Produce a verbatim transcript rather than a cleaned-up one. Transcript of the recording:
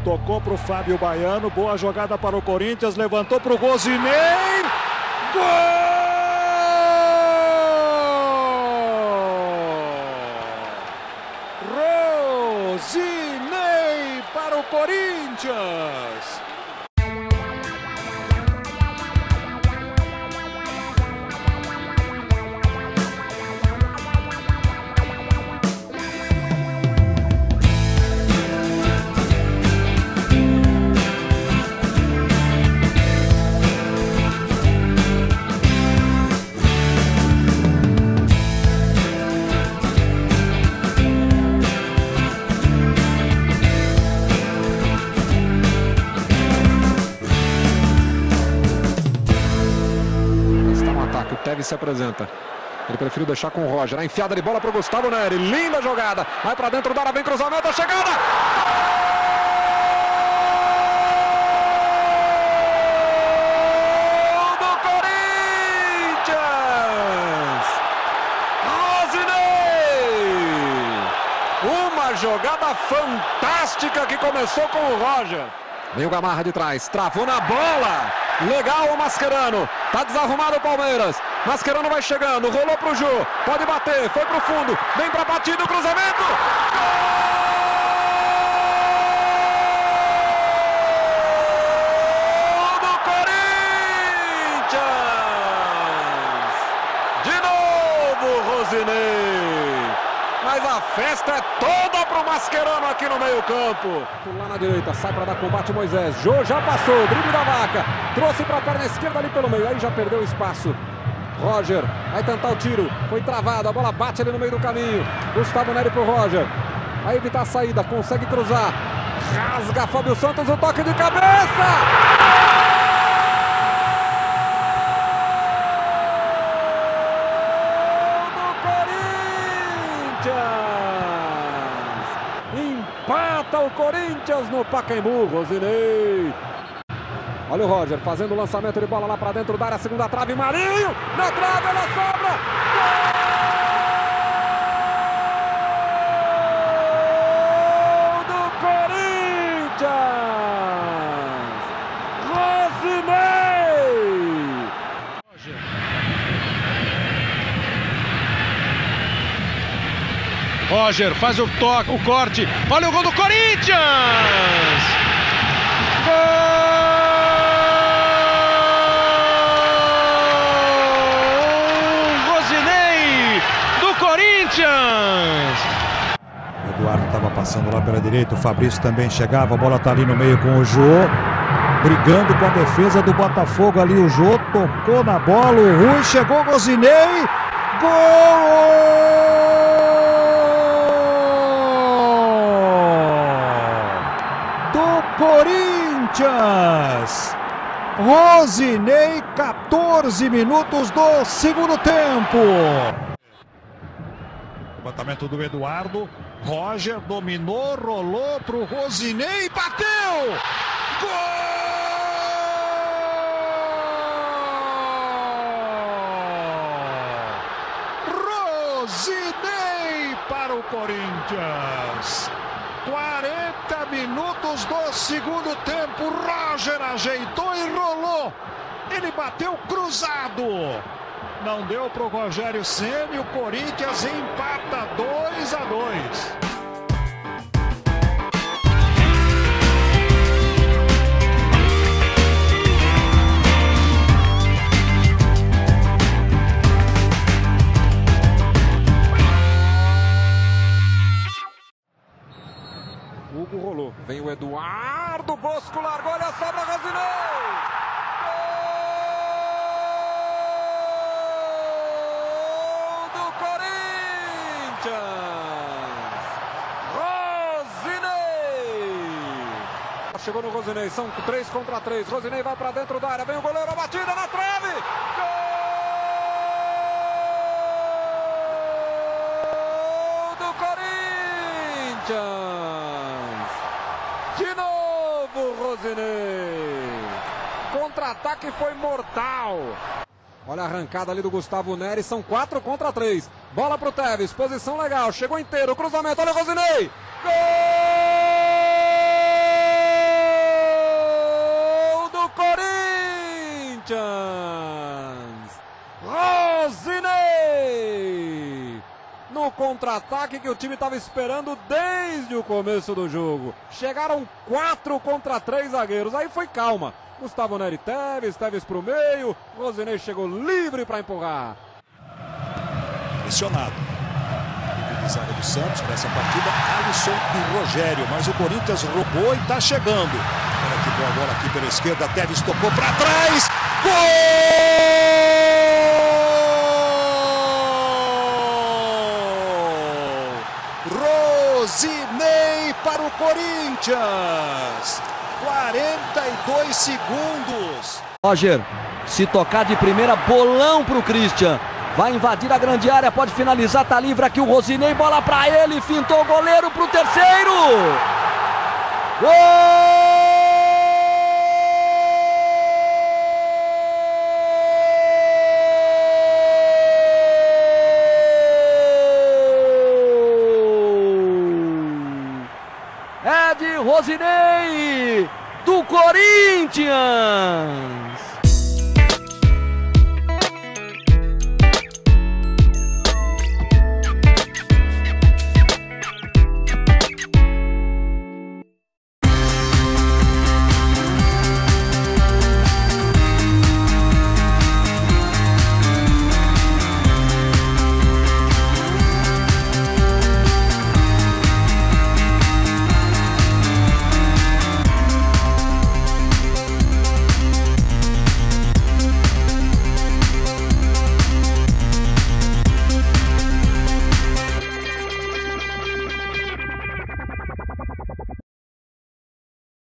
Tocou para o Fábio Baiano, boa jogada para o Corinthians, levantou para o Rosinei. Gol! Rosinei para o Corinthians. O Tevez se apresenta. Ele preferiu deixar com o Roger. A enfiada de bola para o Gustavo Neri. Linda jogada. Vai para dentro da área, vem cruzamento, a chegada. Gol do Corinthians! Rosinei! Uma jogada fantástica que começou com o Roger. Vem o Gamarra de trás. Travou na bola. Legal o Mascherano. Tá desarrumado o Palmeiras. Mascherano vai chegando. Rolou pro Jô. Pode bater. Foi pro fundo. Vem pra batida. O cruzamento. Gol do Corinthians! De novo, Rosinei. Mas a festa é toda pro Mascherano aqui no meio campo. Lá na direita, sai para dar combate Moisés. Jô já passou, drible da vaca. Trouxe para a perna esquerda ali pelo meio. Aí já perdeu o espaço. Roger vai tentar o tiro. Foi travado, a bola bate ali no meio do caminho. Gustavo Neri pro Roger. Vai evitar a saída, consegue cruzar. Rasga Fábio Santos, o toque de cabeça. Empata o Corinthians no Pacaembu, Rosinei. Olha o Roger fazendo o lançamento de bola lá para dentro da área, segunda trave, Marinho, na trave, ela sobra. Gol do Corinthians! Rosinei! Roger faz o toque, o corte. Olha o gol do Corinthians! Gol! Rosinei do Corinthians! Eduardo estava passando lá pela direita, o Fabrício também chegava, a bola tá ali no meio com o Jô, brigando com a defesa do Botafogo ali, o Jô tocou na bola, o Rui chegou, Rosinei, gol! Corinthians, Rosinei, quatorze minutos do segundo tempo. Levantamento do Eduardo, Roger dominou, rolou para o Rosinei e bateu! Gol! Rosinei para o Corinthians. quarenta minutos do segundo tempo, Roger ajeitou e rolou. Ele bateu cruzado. Não deu para o Rogério Ceni, o Corinthians empata dois a dois. Hugo rolou, vem o Eduardo, Bosco largou, olha a sobra, Rosinei! Gol do Corinthians! Rosinei! Chegou no Rosinei, são três contra três, Rosinei vai pra dentro da área, vem o goleiro, a batida na trave! Gol do Corinthians! De novo, Rosinei. Contra-ataque foi mortal. Olha a arrancada ali do Gustavo Neri. São quatro contra três. Bola pro Tevez. Posição legal. Chegou inteiro. Cruzamento. Olha o Rosinei. Gol! belo contra-ataque que o time estava esperando desde o começo do jogo. Chegaram quatro contra três zagueiros, aí foi calma. Gustavo Neri Teves, Teves para o meio, Rosinei chegou livre para empurrar. Pressionado. Equipe de zaga do Santos para essa partida, Alisson e Rogério, mas o Corinthians roubou e está chegando. Olha que boa bola aqui pela esquerda, Teves tocou para trás, gol! Rosinei para o Corinthians, quarenta e dois segundos. Roger, se tocar de primeira, bolão para o Christian. Vai invadir a grande área, pode finalizar, tá livre aqui o Rosinei, bola para ele, fintou o goleiro para o terceiro. Gol! É de Rosinei, do Corinthians!